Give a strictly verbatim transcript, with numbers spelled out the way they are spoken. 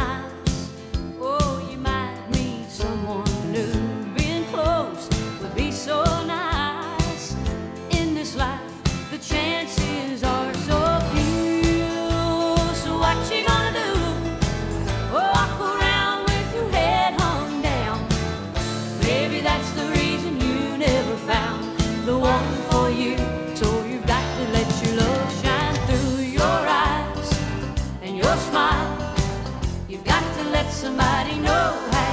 nice. Oh, you might meet someone new. Being close would be so nice. In this life, the chances are so few. So what you gonna do? Walk around with your head hung down. Maybe that's the reason you never found the one for you. So you've got to let your love shine through your eyes and your smile. You've got to let somebody know how